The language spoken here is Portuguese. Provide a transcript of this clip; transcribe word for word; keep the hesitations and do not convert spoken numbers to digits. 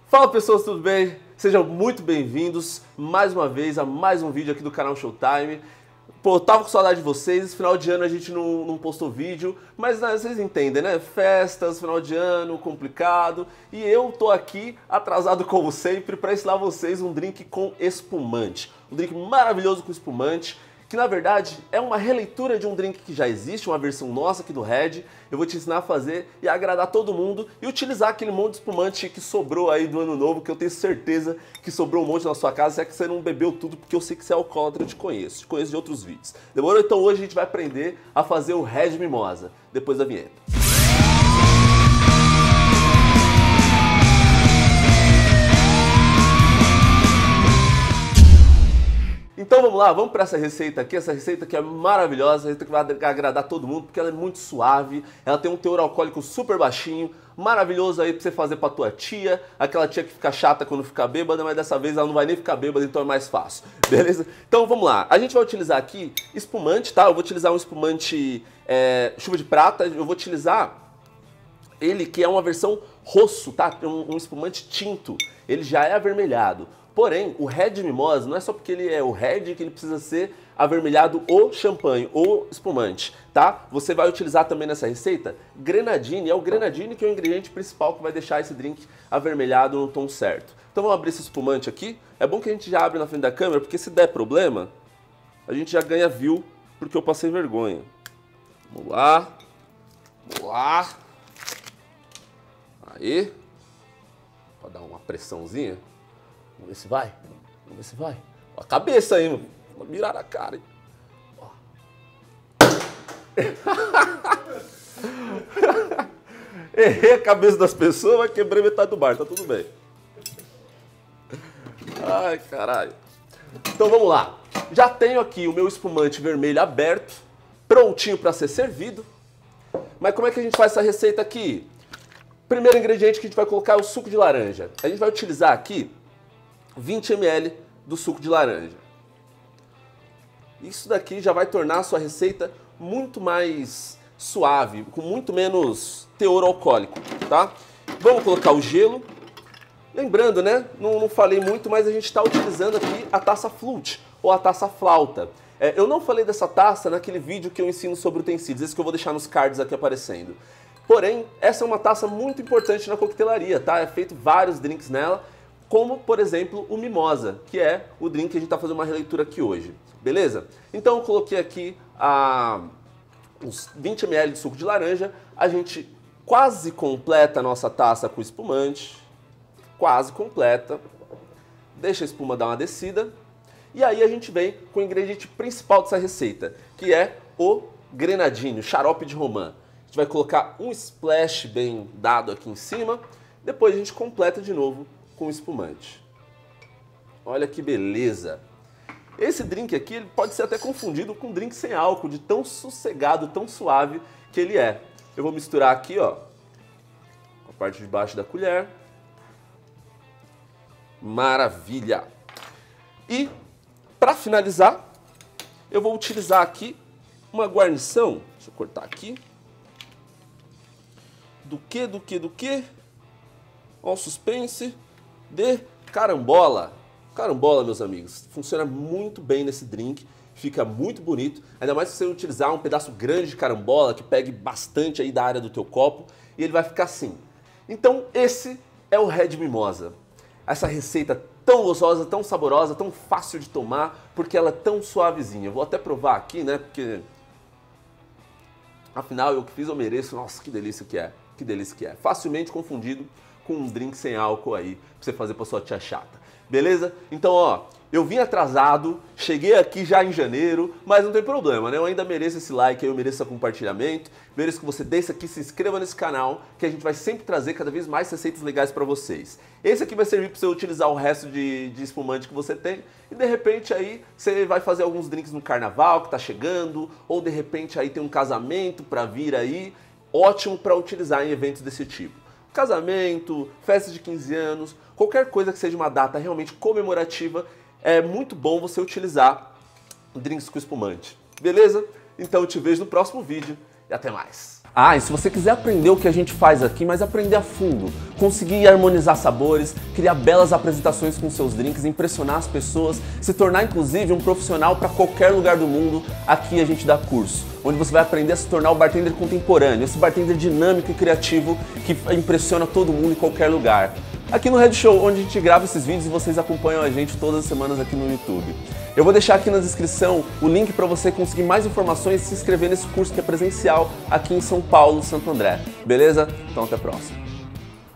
Fala pessoas, tudo bem? Sejam muito bem-vindos mais uma vez a mais um vídeo aqui do canal Showtime. Pô, eu tava com saudade de vocês, esse final de ano a gente não, não postou vídeo, mas né, vocês entendem, né? Festas, final de ano, complicado. E eu tô aqui, atrasado como sempre, para ensinar vocês um drink com espumante. Um drink maravilhoso com espumante, que na verdade é uma releitura de um drink que já existe, uma versão nossa aqui do Red. Eu vou te ensinar a fazer e agradar todo mundo e utilizar aquele monte de espumante que sobrou aí do ano novo, que eu tenho certeza que sobrou um monte na sua casa, se é que você não bebeu tudo, porque eu sei que você é alcoólatra, eu te conheço, te conheço de outros vídeos. Demorou? Então hoje a gente vai aprender a fazer o Red Mimosa, depois da vinheta. Então vamos lá, vamos para essa receita aqui, essa receita que é maravilhosa, receita que vai agradar todo mundo, porque ela é muito suave, ela tem um teor alcoólico super baixinho, maravilhoso aí para você fazer para tua tia, aquela tia que fica chata quando fica bêbada, mas dessa vez ela não vai nem ficar bêbada, então é mais fácil, beleza? Então vamos lá, a gente vai utilizar aqui espumante, tá? Eu vou utilizar um espumante é, chuva de prata, eu vou utilizar ele que é uma versão rosso, tá? Um, um espumante tinto, ele já é avermelhado. Porém, o Red Mimosa não é só porque ele é o Red que ele precisa ser avermelhado ou champanhe ou espumante, tá? Você vai utilizar também nessa receita grenadine, é o grenadine que é o ingrediente principal que vai deixar esse drink avermelhado no tom certo. Então vamos abrir esse espumante aqui. É bom que a gente já abre na frente da câmera, porque se der problema, a gente já ganha view, porque eu passei vergonha. Vamos lá. Vamos lá. Aí. Pode dar uma pressãozinha. Vamos ver se vai. Vamos ver se vai. Ó, a cabeça aí, mano. Vou mirar a cara. Hein? Ó. Errei a cabeça das pessoas, mas quebrei metade do bar. Tá tudo bem. Ai, caralho. Então vamos lá. Já tenho aqui o meu espumante vermelho aberto, prontinho para ser servido. Mas como é que a gente faz essa receita aqui? Primeiro ingrediente que a gente vai colocar é o suco de laranja. A gente vai utilizar aqui vinte mililitros do suco de laranja. Isso daqui já vai tornar a sua receita muito mais suave, com muito menos teor alcoólico, tá? Vamos colocar o gelo. Lembrando, né? Não, não falei muito, mas a gente está utilizando aqui a taça flute, ou a taça flauta. É, eu não falei dessa taça naquele vídeo que eu ensino sobre utensílios, esse que eu vou deixar nos cards aqui aparecendo. Porém, essa é uma taça muito importante na coquetelaria, tá? É feito vários drinks nela, como, por exemplo, o Mimosa, que é o drink que a gente está fazendo uma releitura aqui hoje, beleza? Então eu coloquei aqui a, uns vinte mililitros de suco de laranja, a gente quase completa a nossa taça com espumante, quase completa, deixa a espuma dar uma descida, e aí a gente vem com o ingrediente principal dessa receita, que é o grenadinho, xarope de romã. A gente vai colocar um splash bem dado aqui em cima, depois a gente completa de novo com espumante. Olha que beleza! Esse drink aqui ele pode ser até confundido com um drink sem álcool, de tão sossegado, tão suave que ele é. Eu vou misturar aqui, ó, com a parte de baixo da colher. Maravilha! E, para finalizar, eu vou utilizar aqui uma guarnição. Deixa eu cortar aqui. Do que, do que, do que? Ó, o suspense de carambola. Carambola, meus amigos, funciona muito bem nesse drink, fica muito bonito, ainda mais se você utilizar um pedaço grande de carambola que pegue bastante aí da área do teu copo e ele vai ficar assim. Então esse é o Red Mimosa. Essa receita tão gostosa, tão saborosa, tão fácil de tomar, porque ela é tão suavezinha. Eu vou até provar aqui, né, porque afinal eu que fiz eu mereço. Nossa, que delícia que é, que delícia que é. Facilmente confundido com um drink sem álcool aí, pra você fazer pra sua tia chata. Beleza? Então, ó, eu vim atrasado, cheguei aqui já em janeiro, mas não tem problema, né? Eu ainda mereço esse like, eu mereço esse compartilhamento, mereço que você deixe aqui, se inscreva nesse canal, que a gente vai sempre trazer cada vez mais receitas legais pra vocês. Esse aqui vai servir pra você utilizar o resto de, de espumante que você tem e de repente aí você vai fazer alguns drinks no carnaval que tá chegando, ou de repente aí tem um casamento pra vir aí, ótimo pra utilizar em eventos desse tipo. Casamento, festa de quinze anos, qualquer coisa que seja uma data realmente comemorativa, é muito bom você utilizar drinks com espumante. Beleza? Então eu te vejo no próximo vídeo e até mais. Ah, e se você quiser aprender o que a gente faz aqui, mas aprender a fundo, conseguir harmonizar sabores, criar belas apresentações com seus drinks, impressionar as pessoas, se tornar inclusive um profissional para qualquer lugar do mundo, aqui a gente dá curso, onde você vai aprender a se tornar o bartender contemporâneo, esse bartender dinâmico e criativo que impressiona todo mundo em qualquer lugar. Aqui no Red Show, onde a gente grava esses vídeos e vocês acompanham a gente todas as semanas aqui no YouTube. Eu vou deixar aqui na descrição o link para você conseguir mais informações e se inscrever nesse curso que é presencial aqui em São Paulo, Santo André. Beleza? Então até a próxima.